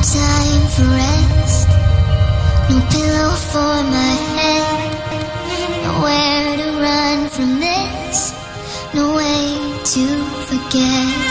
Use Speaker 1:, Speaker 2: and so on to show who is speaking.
Speaker 1: time for rest, no pillow for my head, nowhere to run from this, no way to forget.